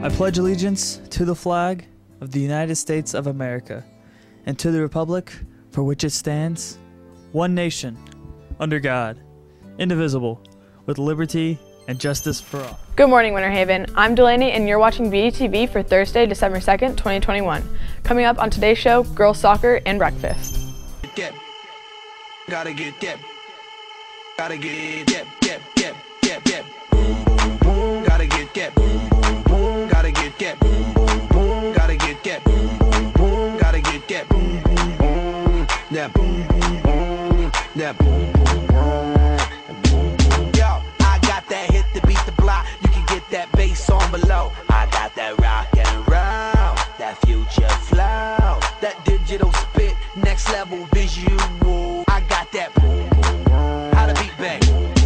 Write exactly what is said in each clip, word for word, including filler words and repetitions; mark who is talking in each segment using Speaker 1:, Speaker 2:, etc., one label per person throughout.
Speaker 1: I pledge allegiance to the flag of the United States of America and to the republic for which it stands, one nation, under God, indivisible, with liberty and justice for all.
Speaker 2: Good morning, Winter Haven. I'm Delaney, and you're watching B E T V for Thursday, December second, twenty twenty-one. Coming up on today's show, girls soccer and breakfast.
Speaker 3: Get, gotta get that. Gotta get that, that, that, that, that. Boom, boom, boom. Gotta get that. Boom, boom, boom. Gotta get that. Boom, boom, boom. Gotta get that. Boom, boom, boom. Gotta get that. Boom, boom, boom. That boom, boom, boom. That boom, boom, boom. Yo, I got that hit to beat the block. You can get that bass on below. I got that rock and roll, that future flow, that digital spit, next level visual. I got that boom, boom, boom. How to beat bang.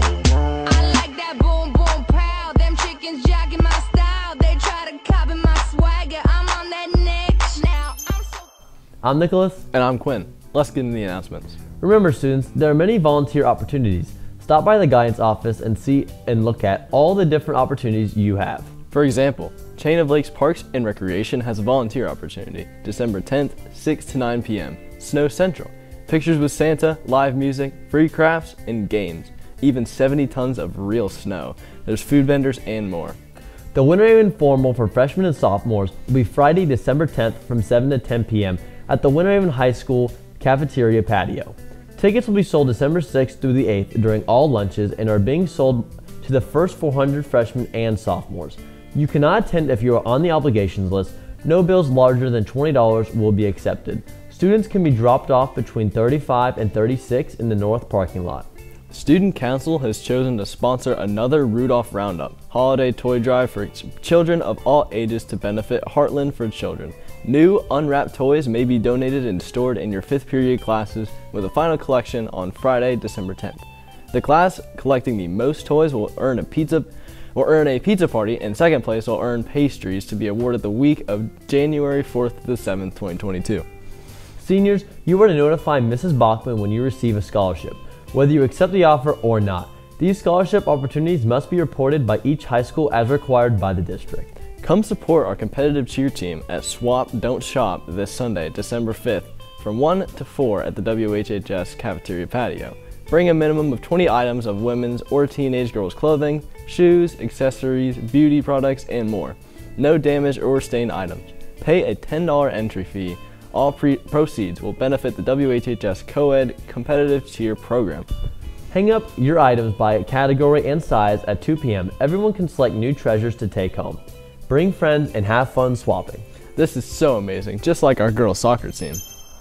Speaker 4: I like that boom, boom, pow. Them chickens jogging my style. They try to copy my swagger. I'm on that next now. I'm so
Speaker 5: I'm Nicholas.
Speaker 6: And I'm Quinn. Let's get into the announcements.
Speaker 5: Remember, students, there are many volunteer opportunities. Stop by the guidance office and see and look at all the different opportunities you have.
Speaker 6: For example, Chain of Lakes Parks and Recreation has a volunteer opportunity, December tenth, six to nine p m Snow Central. Pictures with Santa, live music, free crafts, and games. Even seventy tons of real snow. There's food vendors and more.
Speaker 5: The Winter Haven Formal for freshmen and sophomores will be Friday, December tenth from seven to ten p m at the Winter Haven High School cafeteria patio. Tickets will be sold December sixth through the eighth during all lunches and are being sold to the first four hundred freshmen and sophomores. You cannot attend if you are on the obligations list. No bills larger than twenty dollars will be accepted. Students can be dropped off between thirty-five and thirty-six in the north parking lot.
Speaker 6: Student Council has chosen to sponsor another Rudolph Roundup holiday toy drive for children of all ages to benefit Heartland for Children. New unwrapped toys may be donated and stored in your fifth period classes with a final collection on Friday, December tenth. The class collecting the most toys will earn a pizza will earn a pizza party, and second place will earn pastries to be awarded the week of January fourth to the seventh, twenty twenty-two.
Speaker 5: Seniors, you are to notify Missus Bachman when you receive a scholarship, whether you accept the offer or not. These scholarship opportunities must be reported by each high school as required by the district.
Speaker 6: Come support our competitive cheer team at Swap Don't Shop this Sunday, December fifth, from one to four at the W H H S cafeteria patio. Bring a minimum of twenty items of women's or teenage girls' clothing, shoes, accessories, beauty products, and more. No damaged or stained items. Pay a ten dollar entry fee. All pre proceeds will benefit the W H H S Co-ed Competitive Cheer Program.
Speaker 5: Hang up your items by category and size at two p m Everyone can select new treasures to take home. Bring friends and have fun swapping.
Speaker 6: This is so amazing, just like our girls soccer team.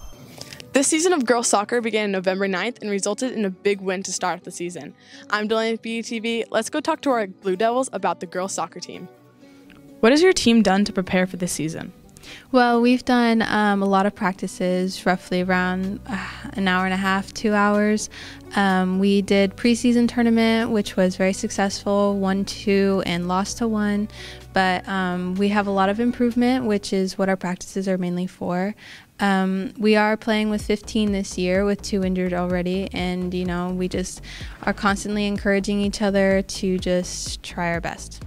Speaker 2: This season of girls soccer began November ninth and resulted in a big win to start the season. I'm Delaney with B E T V. Let's go talk to our Blue Devils about the girls soccer team. What has your team done to prepare for this season?
Speaker 7: Well, we've done um, a lot of practices, roughly around uh, an hour and a half, two hours. Um, we did preseason tournament, which was very successful, won two and lost to one. But um, we have a lot of improvement, which is what our practices are mainly for. Um, we are playing with fifteen this year with two injured already. And, you know, we just are constantly encouraging each other to just try our best.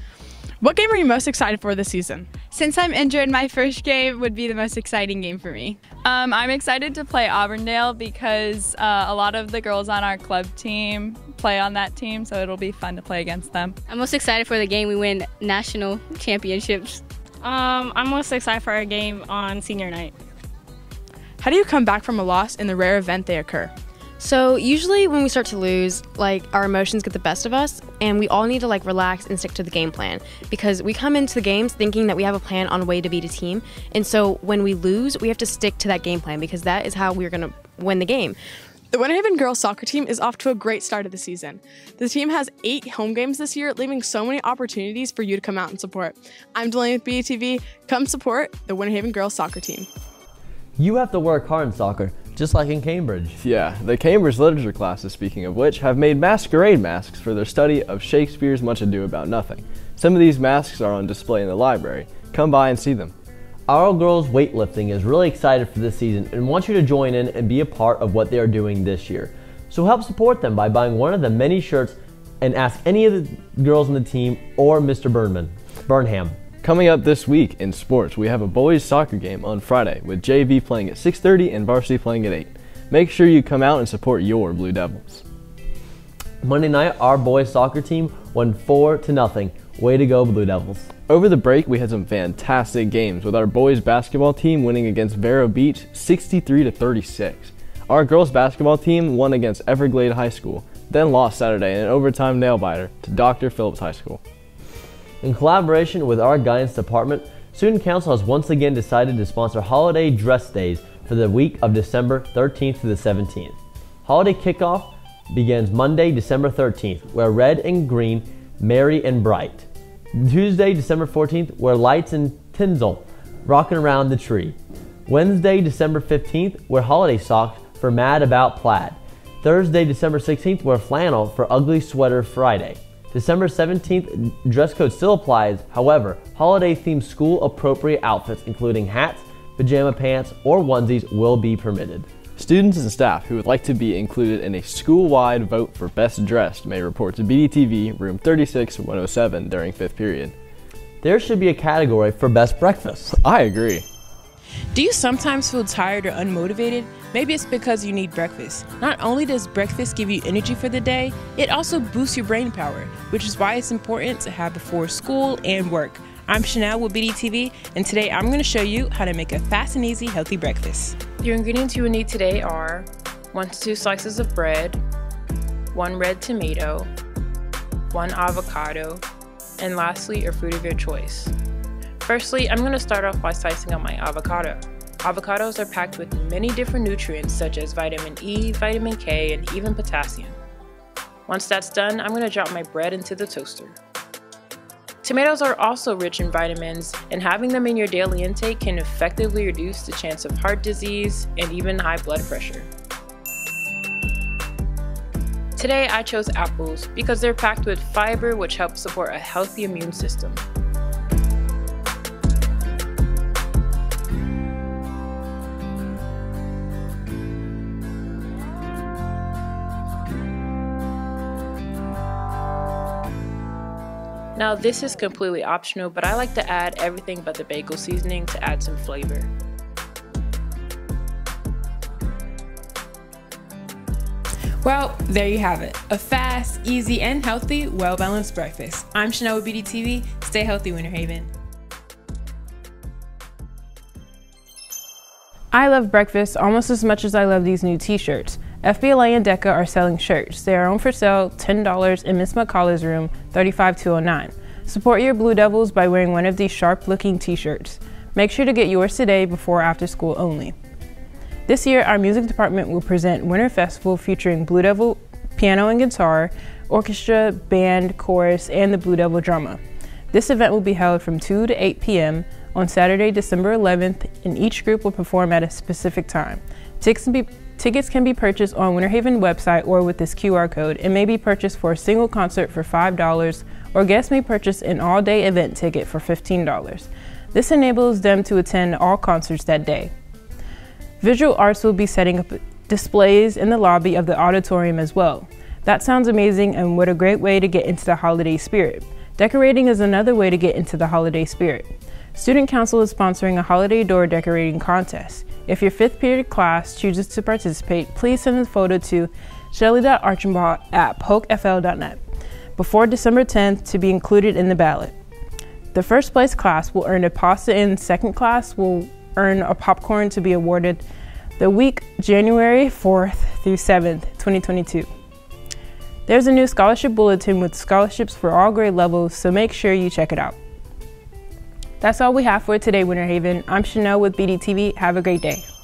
Speaker 2: What game are you most excited for this season?
Speaker 8: Since I'm injured, my first game would be the most exciting game for me. Um, I'm excited to play Auburndale because uh, a lot of the girls on our club team play on that team, so it'll be fun to play against them.
Speaker 9: I'm most excited for the game we win national championships.
Speaker 10: Um, I'm most excited for our game on senior night.
Speaker 2: How do you come back from a loss in the rare event they occur?
Speaker 11: So usually when we start to lose, like our emotions get the best of us and we all need to like relax and stick to the game plan because we come into the games thinking that we have a plan on a way to beat a team. And so when we lose, we have to stick to that game plan because that is how we're going to win the game.
Speaker 2: The Winter Haven girls soccer team is off to a great start of the season. The team has eight home games this year, leaving so many opportunities for you to come out and support. I'm Delaney with B E T V. Come support the Winter Haven girls soccer team.
Speaker 5: You have to work hard in soccer, just like in Cambridge.
Speaker 6: Yeah, the Cambridge literature classes, speaking of which, have made masquerade masks for their study of Shakespeare's Much Ado About Nothing. Some of these masks are on display in the library. Come by and see them.
Speaker 5: Our girls weightlifting is really excited for this season and wants you to join in and be a part of what they are doing this year. So help support them by buying one of the many shirts and ask any of the girls on the team or Mister Burnman, Burnham.
Speaker 6: Coming up this week in sports, we have a boys soccer game on Friday with J V playing at six thirty and varsity playing at eight. Make sure you come out and support your Blue Devils.
Speaker 5: Monday night, our boys soccer team won four to nothing. Way to go, Blue Devils.
Speaker 6: Over the break, we had some fantastic games with our boys basketball team winning against Vero Beach sixty-three to thirty-six. Our girls basketball team won against Everglade High School, then lost Saturday in an overtime nail-biter to Doctor Phillips High School.
Speaker 5: In collaboration with our guidance department, Student Council has once again decided to sponsor holiday dress days for the week of December thirteenth to the seventeenth. Holiday kickoff begins Monday, December thirteenth, where red and green, merry and bright. Tuesday, December fourteenth, where lights and tinsel rocking around the tree. Wednesday, December fifteenth, where holiday socks for Mad About Plaid. Thursday, December sixteenth, wear flannel for Ugly Sweater Friday. December seventeenth, dress code still applies. However, holiday-themed school-appropriate outfits, including hats, pajama pants, or onesies, will be permitted.
Speaker 6: Students and staff who would like to be included in a school-wide vote for Best Dressed may report to B D T V room thirty-six one oh seven during fifth period.
Speaker 5: There should be a category for Best Breakfast.
Speaker 6: I agree.
Speaker 12: Do you sometimes feel tired or unmotivated? Maybe it's because you need breakfast. Not only does breakfast give you energy for the day, it also boosts your brain power, which is why it's important to have before school and work. I'm Chanel with B D T V, and today I'm going to show you how to make a fast and easy healthy breakfast.
Speaker 13: Your ingredients you will need today are one to two slices of bread, one red tomato, one avocado, and lastly, a fruit of your choice. Firstly, I'm going to start off by slicing up my avocado. Avocados are packed with many different nutrients such as vitamin E, vitamin K, and even potassium. Once that's done, I'm going to drop my bread into the toaster. Tomatoes are also rich in vitamins, and having them in your daily intake can effectively reduce the chance of heart disease and even high blood pressure. Today I chose apples because they're packed with fiber, which helps support a healthy immune system. Now this is completely optional, but I like to add everything but the bagel seasoning to add some flavor.
Speaker 12: Well, there you have it. A fast, easy, and healthy, well-balanced breakfast. I'm Chanel with B D T V. Stay healthy, Winter Haven.
Speaker 13: I love breakfast almost as much as I love these new t-shirts. F B L A and DECA are selling shirts. They are on for sale ten dollars in Miss McCullough's room, thirty-five two oh nine. Support your Blue Devils by wearing one of these sharp-looking t-shirts. Make sure to get yours today before or after school only. This year, our music department will present Winter Festival featuring Blue Devil piano and guitar, orchestra, band, chorus, and the Blue Devil drama. This event will be held from two to eight p m on Saturday, December eleventh, and each group will perform at a specific time. Tickets can be Tickets can be purchased on Winter Haven website or with this Q R code and may be purchased for a single concert for five dollars, or guests may purchase an all-day event ticket for fifteen dollars. This enables them to attend all concerts that day. Visual Arts will be setting up displays in the lobby of the auditorium as well. That sounds amazing, and what a great way to get into the holiday spirit. Decorating is another way to get into the holiday spirit. Student Council is sponsoring a holiday door decorating contest. If your fifth period class chooses to participate, please send a photo to shelly dot archambault at poke f l dot net before December tenth to be included in the ballot. The first place class will earn a pasta and second class will earn a popcorn to be awarded the week January fourth through seventh, twenty twenty-two. There's a new scholarship bulletin with scholarships for all grade levels, so make sure you check it out. That's all we have for today, Winter Haven. I'm Chanel with B D T V. Have a great day.